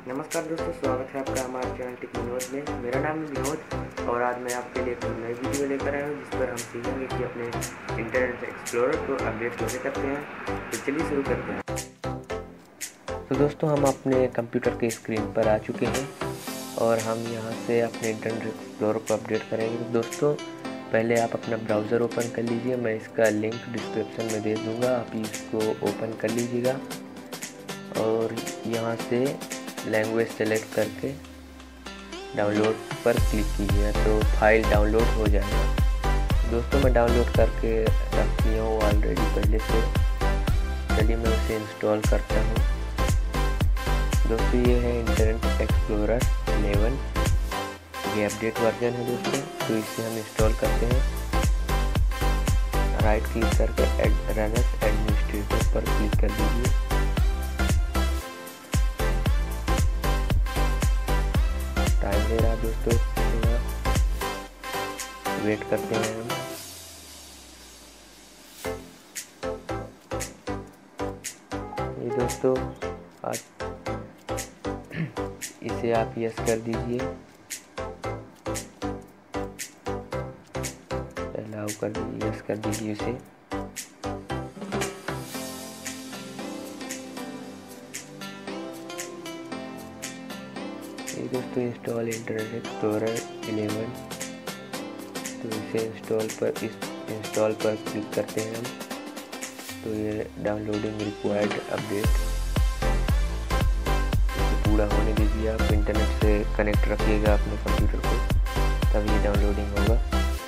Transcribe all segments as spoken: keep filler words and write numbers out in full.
नमस्कार दोस्तों, स्वागत है आपका हमारे चैनल टेक विनोद में। मेरा नाम है विनोद और आज मैं आपके लिए एक नई वीडियो लेकर आया हूँ जिस पर हम सीखेंगे कि अपने इंटरनेट एक्सप्लोरर को अपडेट कैसे करते हैं। तो चलिए शुरू करते हैं। तो दोस्तों, हम अपने कंप्यूटर के स्क्रीन पर आ चुके हैं और हम यहाँ से अपने इंटरनेट एक्सप्लोरर को अपडेट करेंगे। तो दोस्तों, पहले आप अपना ब्राउज़र ओपन कर लीजिए। मैं इसका लिंक डिस्क्रिप्शन में दे दूँगा, आप इसको ओपन कर लीजिएगा और यहाँ से लैंग्वेज सेलेक्ट करके डाउनलोड पर क्लिक कीजिए तो फाइल डाउनलोड हो जाएगा। दोस्तों, मैं डाउनलोड करके रख दिया हूँ ऑलरेडी पहले से। चलिए मैं उसे इंस्टॉल करता हूँ। दोस्तों, ये है इंटरनेट एक्सप्लोरर इलेवन, ये अपडेट वर्जन है दोस्तों। तो इसे हम इंस्टॉल करते हैं। राइट क्लिक करके रन एज एडमिनिस्ट्रेटर पर क्लिक कर दीजिए। टाइम ले रहा है दोस्तों, थोड़ा वेट करते हैं हम। ये दोस्तों, आज इसे आप यस कर दीजिए, अलाउ कर दीजिए, यस कर दीजिए इसे। ये दोस्तों इंस्टॉल इंटरनेट एक्सप्लोरर इलेवन, तो इसे इंस्टॉल पर इस इंस्टॉल पर क्लिक करते हैं हम। तो ये डाउनलोडिंग रिक्वायर्ड अपडेट पूरा होने दीजिए। आप इंटरनेट से कनेक्ट रखिएगा अपने कंप्यूटर को, तब ये डाउनलोडिंग होगा।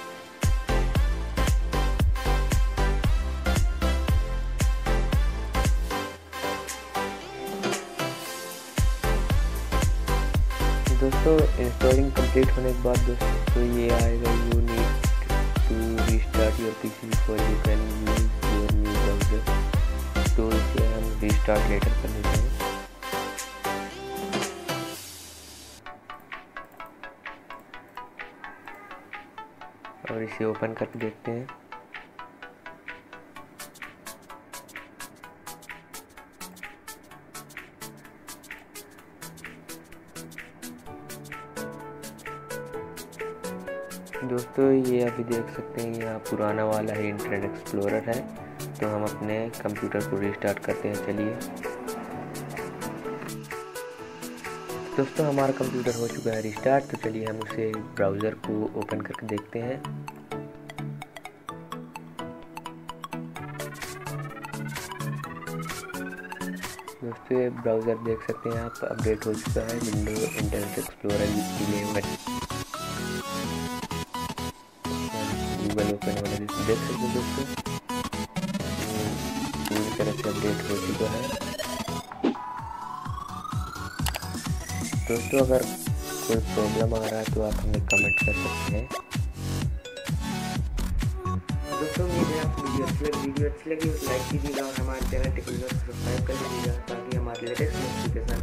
दोस्तों, इंस्टॉलिंग कंप्लीट होने के बाद दोस्तों तो ये आएगा, you need to restart your PC before you can use your new browser. तो इसे हम रीस्टार्ट लेटर कर लेते हैं। और इसे ओपन करके देखते हैं। दोस्तों, ये अभी देख सकते हैं, यहाँ पुराना वाला ही इंटरनेट एक्सप्लोरर है। तो हम अपने कंप्यूटर को रीस्टार्ट करते हैं। चलिए दोस्तों, हमारा कंप्यूटर हो चुका है रीस्टार्ट। तो चलिए हम उसे ब्राउज़र को ओपन करके देखते हैं। दोस्तों, ये ब्राउज़र देख सकते हैं आप, अपडेट हो चुका है window internet explorer eleven. Google open होने देख सकते हैं दोस्तों, पूरी तरह से अपडेट हो चुका है। दोस्तों, अगर कोई प्रॉब्लम आ रहा है तो आप हमें कमेंट कर सकते हैं। दोस्तों, मुझे आपको वीडियो अच्छी लगी वीडियो अच्छी लगी तो लाइक कीजिएगा और हमारे चैनल टेक विनोद को सब्सक्राइब कर लीजिएगा ताकि हमारे लेटेस्ट नोटिफिकेशन